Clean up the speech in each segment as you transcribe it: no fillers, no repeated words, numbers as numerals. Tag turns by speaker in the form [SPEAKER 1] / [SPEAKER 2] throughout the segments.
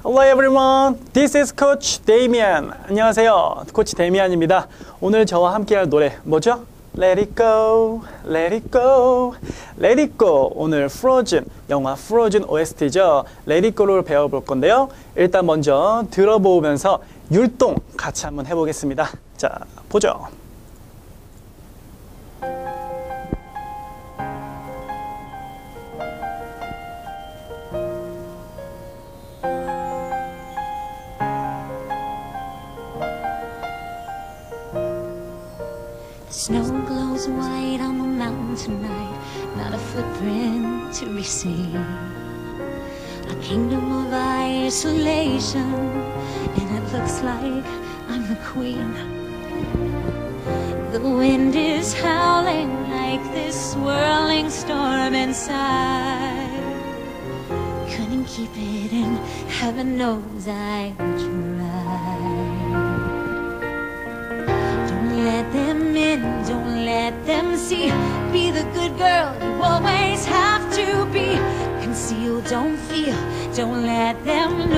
[SPEAKER 1] Hello everyone, this is Coach Damian. 안녕하세요, 코치 데미안입니다. 오늘 저와 함께할 노래 뭐죠? Let it go, let it go, let it go. 오늘 Frozen, 영화 Frozen OST죠. Let it go를 배워볼 건데요. 일단 먼저 들어보면서 율동 같이 한번 해보겠습니다. 자, 보죠.
[SPEAKER 2] The snow glows white on the mountain tonight, not a footprint to be seen. A kingdom of isolation, and it looks like I'm the queen. The wind is howling like this swirling storm inside. Couldn't keep it in, heaven knows I tried. Let them in, don't let them see. Be the good girl you always have to be. Conceal, don't feel, don't let them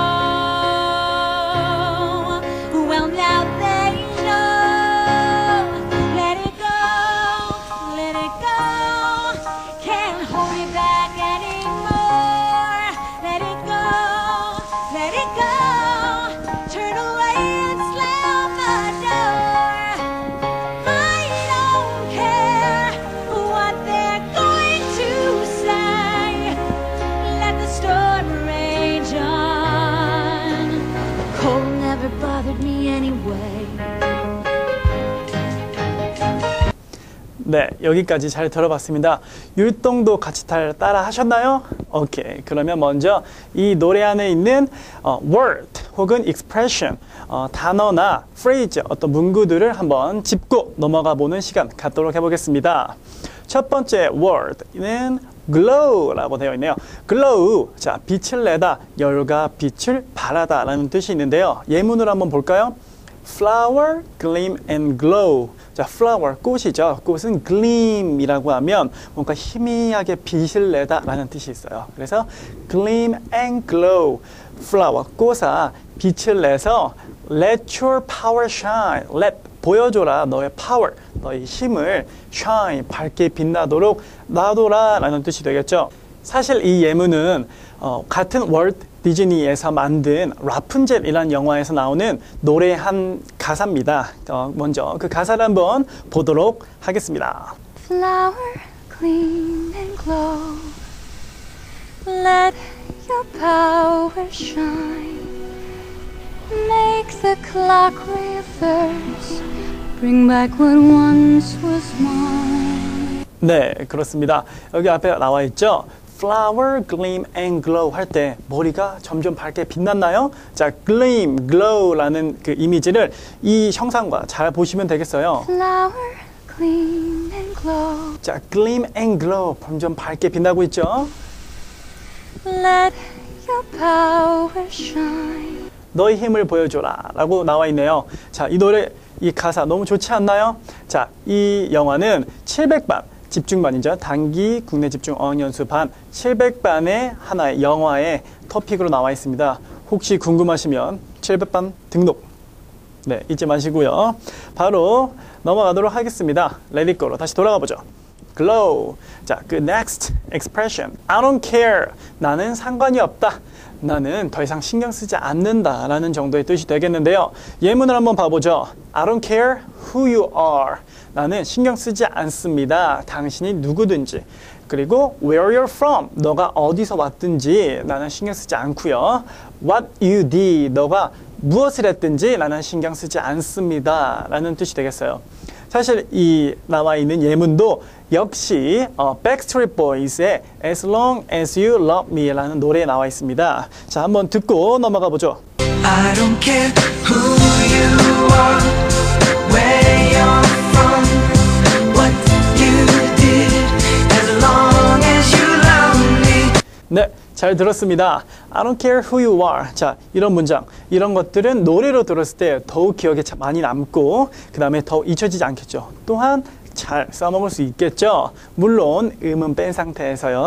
[SPEAKER 2] know. Well, now they know. Let it go, let it go. Can't hold it back anymore. Let it go, let it go. Turn away and slam the door.
[SPEAKER 1] 네, 여기까지 잘 들어봤습니다. 율동도 같이 따라 하셨나요? 오케이, 그러면 먼저 이 노래 안에 있는 word 혹은 expression, 단어나 phrase, 어떤 문구들을 한번 짚고 넘어가 보는 시간 갖도록 해보겠습니다. 첫 번째 word는 glow라고 되어 있네요. glow, 자, 빛을 내다, 열과 빛을 발하다 라는 뜻이 있는데요. 예문으로 한번 볼까요? flower, gleam and glow. 자, flower, 꽃이죠. 꽃은 gleam이라고 하면 뭔가 희미하게 빛을 내다 라는 뜻이 있어요. 그래서 gleam and glow. flower, 꽃아 빛을 내서 let your power shine. let, 보여줘라 너의 power, 너의 힘을 shine, 밝게 빛나도록 놔둬라 라는 뜻이 되겠죠. 사실 이 예문은 같은 월드 디즈니에서 만든 라푼젤이라는 영화에서 나오는 노래 한 가사입니다. 먼저 그 가사를 한번 보도록 하겠습니다.
[SPEAKER 2] Flower, gleam and glow. Let your power shine. Make the clock reverse. Bring back what once was mine.
[SPEAKER 1] 네, 그렇습니다. 여기 앞에 나와 있죠. flower, gleam and glow 할 때 머리가 점점 밝게 빛났나요? 자, gleam, glow라는 그 이미지를 이 형상과 잘 보시면 되겠어요.
[SPEAKER 2] Flower, gleam and glow.
[SPEAKER 1] 자, gleam and glow 점점 밝게 빛나고 있죠.
[SPEAKER 2] Let your power shine.
[SPEAKER 1] 너의 힘을 보여줘라 라고 나와 있네요. 자, 이 노래, 이 가사 너무 좋지 않나요? 자, 이 영화는 700반 집중반이죠. 단기 국내 집중 어학연수 반 700반의 하나의 영화의 토픽으로 나와 있습니다. 혹시 궁금하시면 700반 등록 네, 잊지 마시고요. 바로 넘어가도록 하겠습니다. Let it go로 다시 돌아가 보죠. Glow. 자, 그 next expression. I don't care. 나는 상관이 없다. 나는 더 이상 신경 쓰지 않는다 라는 정도의 뜻이 되겠는데요. 예문을 한번 봐보죠. I don't care who you are. 나는 신경 쓰지 않습니다. 당신이 누구든지. 그리고 where you're from. 너가 어디서 왔든지 나는 신경 쓰지 않고요. What you did. 너가 무엇을 했든지 나는 신경 쓰지 않습니다 라는 뜻이 되겠어요. 사실 이 나와 있는 예문도 역시 Backstreet Boys의 As Long As You Love Me 라는 노래에 나와 있습니다. 자, 한번 듣고 넘어가 보죠.
[SPEAKER 3] I don't care who you are, where you're from, what you did, as long as you love me.
[SPEAKER 1] 네, 잘 들었습니다. I don't care who you are. 자, 이런 문장, 이런 것들은 노래로 들었을 때 더욱 기억에 많이 남고 그 다음에 더 잊혀지지 않겠죠. 또한 잘 써먹을 수 있겠죠. 물론 음은 뺀 상태에서요.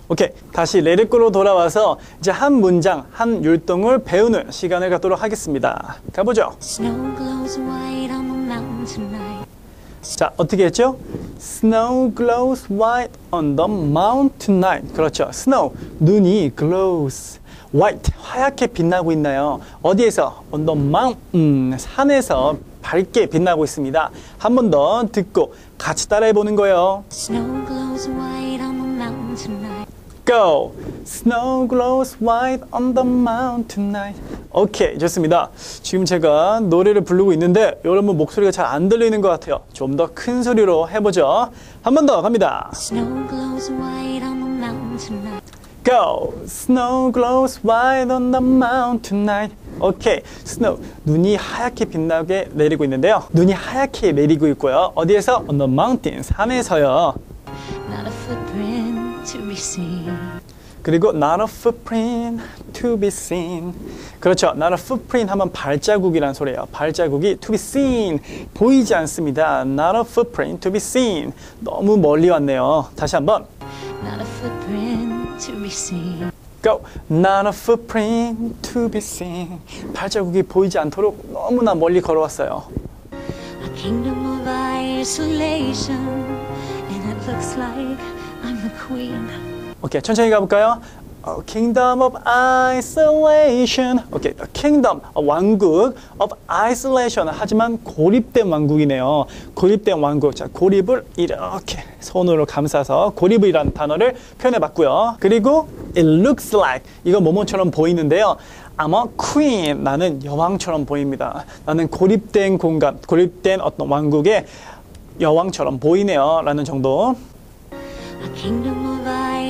[SPEAKER 1] 오케이, 다시 Let It Go로 돌아와서 이제 한 문장, 한 율동을 배우는 시간을 갖도록 하겠습니다. 가보죠.
[SPEAKER 2] Snow glows white on the mountain tonight.
[SPEAKER 1] 자, 어떻게 했죠? Snow glows white on the mountain tonight. 그렇죠. Snow, 눈이 glows white, 하얗게 빛나고 있나요? 어디에서? On the mountain, 산에서 밝게 빛나고 있습니다. 한 번 더 듣고 같이 따라해 보는 거예요.
[SPEAKER 2] Snow glows white on the mountain tonight.
[SPEAKER 1] Go! Snow glows white on the mountain tonight. 오케이, 좋습니다. 지금 제가 노래를 부르고 있는데 여러분 목소리가 잘 안 들리는 것 같아요. 좀 더 큰 소리로 해보죠. 한 번 더 갑니다.
[SPEAKER 2] Snow glows white on the mountain tonight.
[SPEAKER 1] Go! Snow glows white on the mountain tonight. 오케이, snow, 눈이 하얗게 빛나게 내리고 있는데요. 눈이 하얗게 내리고 있고요. 어디에서? On the mountain, 산에서요.
[SPEAKER 2] Not a footprint to be seen.
[SPEAKER 1] 그리고 not a footprint to be seen. 그렇죠. not a footprint 하면 발자국이란 소리예요. 발자국이 to be seen, 보이지 않습니다. not a footprint to be seen. 너무 멀리 왔네요. 다시 한번.
[SPEAKER 2] Not a footprint to be seen.
[SPEAKER 1] Go. Not a footprint to be seen. 발자국이 보이지 않도록 너무나 멀리 걸어왔어요.
[SPEAKER 2] A kingdom of isolation, and it looks like I'm the queen.
[SPEAKER 1] 오케이, 천천히 가볼까요? Kingdom of isolation. 오케이, kingdom, 왕국 of isolation. 하지만 고립된 왕국이네요. 고립된 왕국. 자, 고립을 이렇게 손으로 감싸서 고립이라는 단어를 표현해봤고요. 그리고 it looks like, 이거 뭐뭐처럼 보이는데요. I'm a queen. 나는 여왕처럼 보입니다. 나는 고립된 공간, 고립된 어떤 왕국의 여왕처럼 보이네요. 라는 정도.
[SPEAKER 2] A kingdom of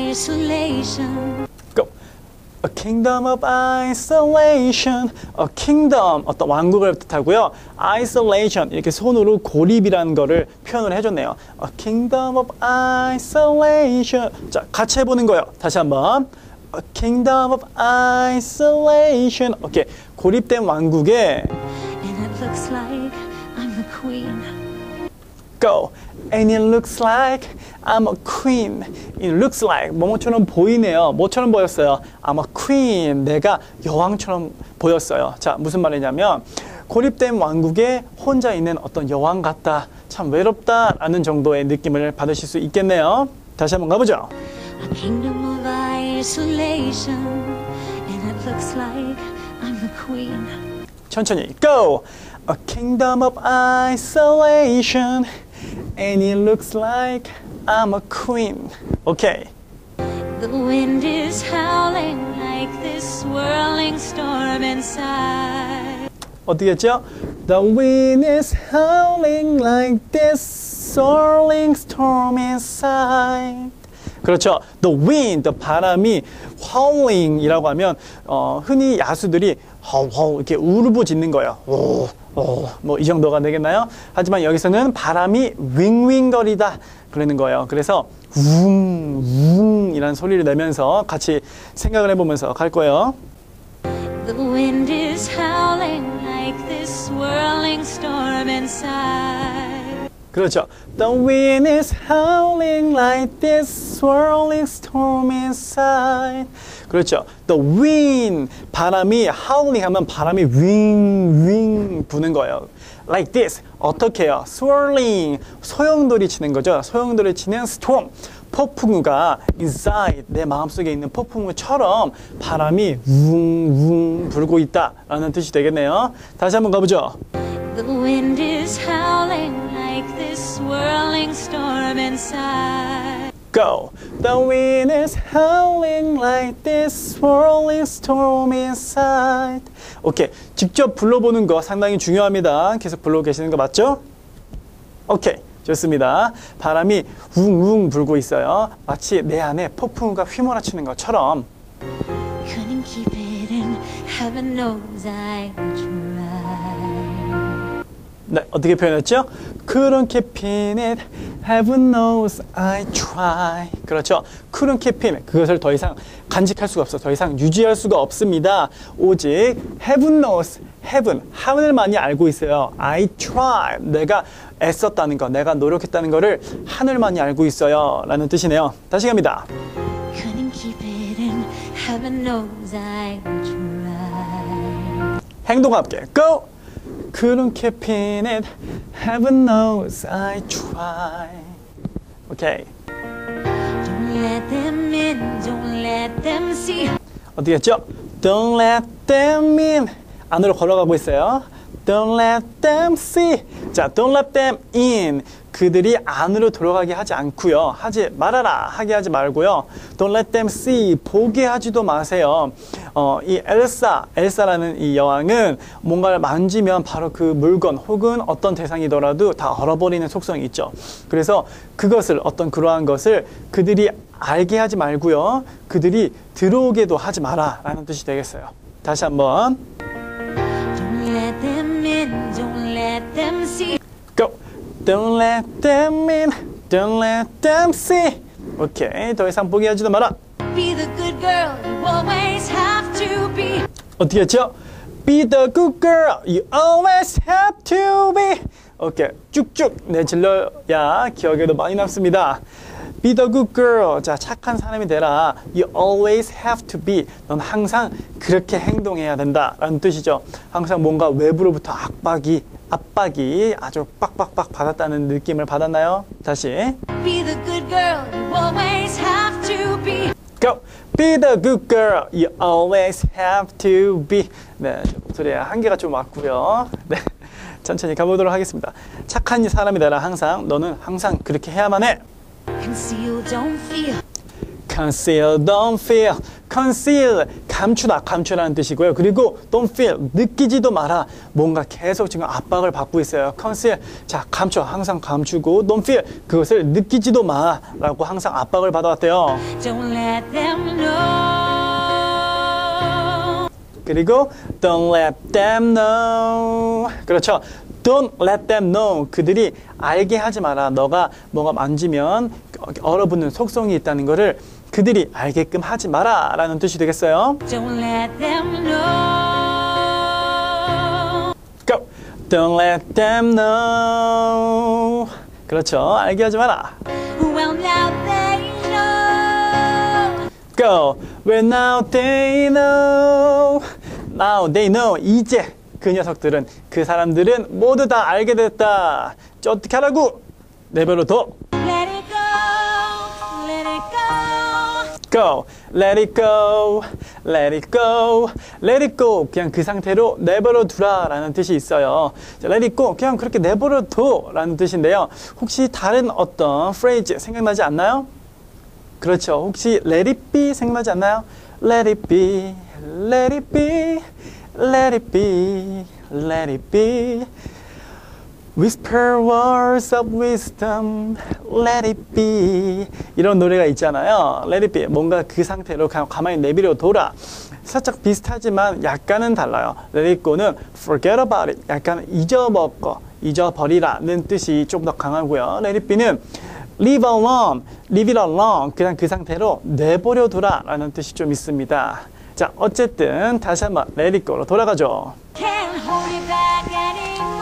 [SPEAKER 2] isolation.
[SPEAKER 1] Go. A kingdom of isolation. A kingdom, 어떤 왕국을 뜻하고요. Isolation, 이렇게 손으로 고립이라는 거를 표현을 해줬네요. A kingdom of isolation. 자, 같이 해보는 거예요. 다시 한번. A kingdom of isolation. 오케이, 고립된 왕국에
[SPEAKER 2] And it looks like I'm the queen.
[SPEAKER 1] Go. And it looks like I'm a queen. It looks like 뭐뭐처럼 보이네요. 뭐처럼 보였어요? I'm a queen. 내가 여왕처럼 보였어요. 자, 무슨 말이냐면 고립된 왕국에 혼자 있는 어떤 여왕 같다. 참 외롭다라는 정도의 느낌을 받으실 수 있겠네요. 다시 한번 가보죠.
[SPEAKER 2] A kingdom of isolation, and it looks like I'm the queen.
[SPEAKER 1] 천천히. Go. A kingdom of isolation. And it looks like I'm a queen. 오케이.
[SPEAKER 2] The wind is howling like this swirling storm inside.
[SPEAKER 1] 어떻게 했죠? The wind is howling like this swirling storm inside. 그렇죠. The wind, 바람이 howling이라고 하면 흔히 야수들이 이렇게 울부짖는 거예요. 뭐 이 정도가 되겠나요? 하지만 여기서는 바람이 윙윙거리다 그러는 거예요. 그래서 웅웅이라는 소리를 내면서 같이 생각을 해보면서 갈 거예요.
[SPEAKER 2] The wind is howling like this swirling storm inside.
[SPEAKER 1] 그렇죠. The wind is howling like this swirling storm inside. 그렇죠. The wind, 바람이 howling 하면 바람이 윙윙 부는 거예요. Like this, 어떻게 해요? Swirling, 소용돌이 치는 거죠. 소용돌이 치는 storm, 폭풍우가 inside, 내 마음속에 있는 폭풍우처럼 바람이 웅웅 불고 있다라는 뜻이 되겠네요. 다시 한번 가보죠.
[SPEAKER 2] The wind is howling like this swirling storm inside.
[SPEAKER 1] Go. The wind is howling like this swirling storm inside. 오케이. 직접 불러보는 거 상당히 중요합니다. 계속 불러고 계시는 거 맞죠? 오케이. 좋습니다. 바람이 웅웅 불고 있어요. 마치 내 안에 폭풍우가 휘몰아치는 것처럼.
[SPEAKER 2] Couldn't keep it in, heaven knows I tried.
[SPEAKER 1] 네, 어떻게 표현했죠? Couldn't keep in it, heaven knows I try. 그렇죠. Couldn't keep in, 그것을 더 이상 간직할 수가 없어. 더 이상 유지할 수가 없습니다. 오직 heaven knows, heaven, 하늘만이 알고 있어요. I try, 내가 애썼다는 거, 내가 노력했다는 거를 하늘만이 알고 있어요. 라는 뜻이네요. 다시 갑니다.
[SPEAKER 2] Couldn't Heaven knows I try.
[SPEAKER 1] 행동과 함께 go. Couldn't keep in it. Heaven knows I try. 오케이.
[SPEAKER 2] Don't let them in, don't let them see.
[SPEAKER 1] 어떻게 했죠? Don't let them in. 안으로 걸어가고 있어요. Don't let them see. 자, don't let them in. 그들이 안으로 들어가게 하지 않고요. 하지 말아라. 하게 하지 말고요. Don't let them see. 보게 하지도 마세요. 이 엘사라는 이 여왕은 뭔가를 만지면 바로 그 물건 혹은 어떤 대상이더라도 다 얼어버리는 속성이 있죠. 그래서 그것을 그러한 것을 그들이 알게 하지 말고요. 그들이 들어오게도 하지 마라 라는 뜻이 되겠어요. 다시 한번.
[SPEAKER 2] Don't let them in, don't let them see.
[SPEAKER 1] Go. Don't let them in. Don't let them see. 오케이. 더 이상 보게 하지도 마라.
[SPEAKER 2] Be the good girl you always have to be.
[SPEAKER 1] 어떻게 했죠? Be the good girl you always have to be. 오케이. 쭉쭉 내질러야 기억에도 많이 남습니다. Be the good girl. 자, 착한 사람이 되라. You always have to be. 넌 항상 그렇게 행동해야 된다. 라는 뜻이죠. 항상 뭔가 외부로부터 압박이 아주 빡빡빡 받았다는 느낌을 받았나요? 다시.
[SPEAKER 2] Be the good girl you always have to be.
[SPEAKER 1] Go. Be the good girl you always have to be. 네, 목소리에 한계가 좀 왔고요. 네, 천천히 가보도록 하겠습니다. 착한 사람이 되라. 너는 항상 그렇게 해야만 해.
[SPEAKER 2] Conceal, don't feel.
[SPEAKER 1] Conceal, don't feel. Conceal, 감추라는 뜻이고요. 그리고 don't feel, 느끼지도 마라. 뭔가 계속 지금 압박을 받고 있어요. Conceal, 자, 항상 감추고 don't feel, 그것을 느끼지도 마라고 항상 압박을 받아왔대요.
[SPEAKER 2] Don't let them know.
[SPEAKER 1] 그리고 don't let them know. 그렇죠. Don't let them know. 그들이 알게 하지 마라. 너가 뭐가 만지면 얼어붙는 속성이 있다는 것을 그들이 알게끔 하지 마라 라는 뜻이 되겠어요.
[SPEAKER 2] Don't let them know.
[SPEAKER 1] Go. Don't let them know. 그렇죠. 알게 하지 마라.
[SPEAKER 2] Well, now they know.
[SPEAKER 1] Go. Well, now they know. Now they know. 이제 그 녀석들은, 그 사람들은 모두 다 알게 됐다. 어떻게 하라고? 내버려둬.
[SPEAKER 2] Let it go, let it go.
[SPEAKER 1] Go. Let it go. Let it go. Let it go. 그냥 그 상태로 내버려 두라 라는 뜻이 있어요. 자, let it go. 그냥 그렇게 내버려 둬 라는 뜻인데요. 혹시 다른 어떤 phrase 생각나지 않나요? 그렇죠. 혹시 let it be 생각나지 않나요? Let it be. Let it be. Let it be. Let it be. Whisper words of wisdom, let it be. 이런 노래가 있잖아요. Let it be. 뭔가 그 상태로 가만히 내버려둬라. 살짝 비슷하지만 약간은 달라요. Let it go는 forget about it. 약간 잊어버리라는 뜻이 좀 더 강하고요. Let it be는 leave alone, leave it alone. 그냥 그 상태로 내버려둬라 라는 뜻이 좀 있습니다. 자, 어쨌든 다시 한번 let it go로 돌아가죠.
[SPEAKER 2] Can't hold it back anymore.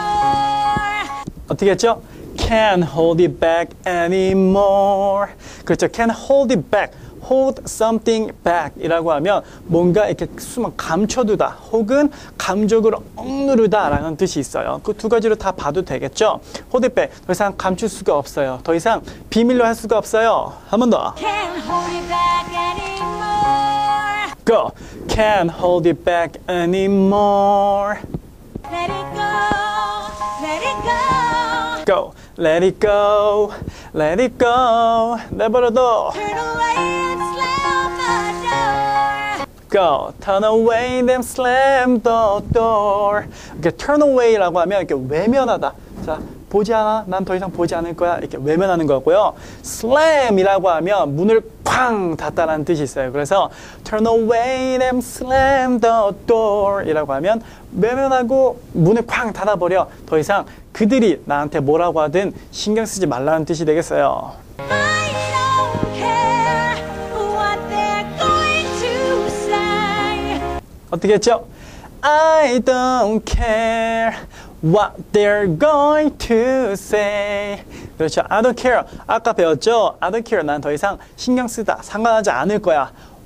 [SPEAKER 1] 어떻게 했죠? Can't hold it back anymore. 그렇죠. Can't hold it back. Hold something back 이라고 하면 뭔가 이렇게 감춰두다 혹은 감정으로 억누르다 라는 뜻이 있어요. 그 두 가지로 다 봐도 되겠죠? Hold it back. 더 이상 감출 수가 없어요. 더 이상 비밀로 할 수가 없어요. 한 번 더.
[SPEAKER 2] Can't hold it back anymore.
[SPEAKER 1] Go. Can't hold it back anymore.
[SPEAKER 2] Let it go, let it go.
[SPEAKER 1] Go. Let it go. Let it go. 내버려둬.
[SPEAKER 2] Turn away and slam the door.
[SPEAKER 1] Go. Turn away and slam the door. 이렇게 turn away라고 하면 이렇게 외면하다. 자, 보지 않아. 난 더 이상 보지 않을 거야. 이렇게 외면하는 거고요. Slam이라고 하면 문을 쾅 닫다라는 뜻이 있어요. 그래서 turn away and slam the door 이라고 하면 외면하고 문을 쾅 닫아버려. 더 이상 그들이 나한테 뭐라고 하든 신경 쓰지 말라는 뜻이 되겠어요.
[SPEAKER 2] I don't care what they're going to say.
[SPEAKER 1] 어떻게 했죠? I don't care what they're going to say. 그렇죠. I don't care. 아까 배웠죠? I don't care. 난 더 이상 신경 쓰다. 상관하지 않을 거야.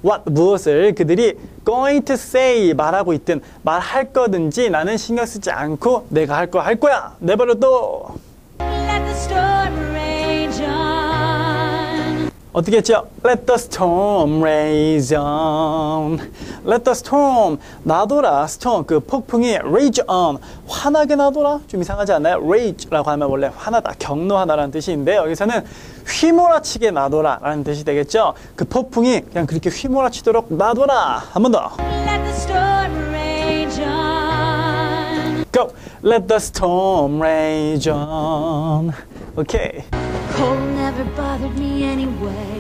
[SPEAKER 1] what 무엇을 그들이 going to say 말하고 있든 말할 거든지 나는 신경 쓰지 않고 내가 할 거 할 거야. 내버려둬.
[SPEAKER 2] Let the storm rage on.
[SPEAKER 1] 어떻게 했죠? Let the storm rage on. Let the storm 나도라. storm 그 폭풍이 rage on 화나게 나도라. 좀 이상하지 않나요? rage라고 하면 원래 화나다, 경노하다라는 뜻인데 여기서는 휘몰아치게 나도라 라는 뜻이 되겠죠. 그 폭풍이 그냥 그렇게 휘몰아치도록 나도라. 한 번 더.
[SPEAKER 2] Let the storm rage on.
[SPEAKER 1] Go. Let the storm rage on. 오케이.
[SPEAKER 2] Cold never bothered me anyway.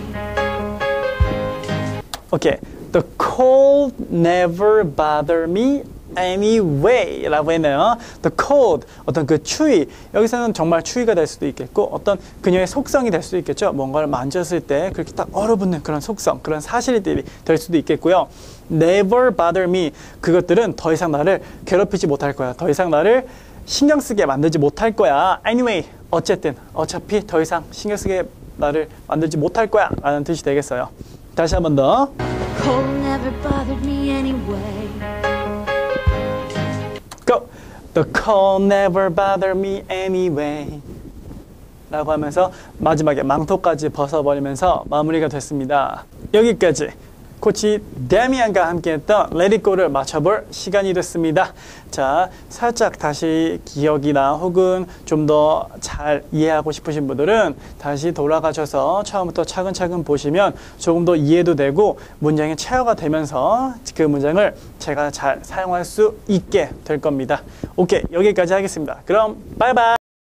[SPEAKER 1] 오케이. The cold never bothered me anyway 라고 했네요. The cold, 어떤 그 추위, 여기서는 정말 추위가 될 수도 있겠고 어떤 그녀의 속성이 될 수도 있겠죠. 뭔가를 만졌을 때 그렇게 딱 얼어붙는 그런 속성, 그런 사실들이 될 수도 있겠고요. Never bother me, 그것들은 더 이상 나를 괴롭히지 못할 거야. 더 이상 나를 신경 쓰게 만들지 못할 거야. Anyway, 어쨌든, 어차피 더 이상 신경 쓰게 나를 만들지 못할 거야 라는 뜻이 되겠어요. 다시 한 번 더.
[SPEAKER 2] Cold never bothered me anyway.
[SPEAKER 1] Go. The cold never bothered me anyway. 라고 하면서 마지막에 망토까지 벗어버리면서 마무리가 됐습니다. 여기까지 코치 데미안과 함께했던 Let It Go를 맞춰볼 시간이 됐습니다. 자, 살짝 다시 기억이나 혹은 좀 더 잘 이해하고 싶으신 분들은 다시 돌아가셔서 처음부터 차근차근 보시면 조금 더 이해도 되고 문장이 체화가 되면서 그 문장을 제가 잘 사용할 수 있게 될 겁니다. 오케이, 여기까지 하겠습니다. 그럼 바이바이.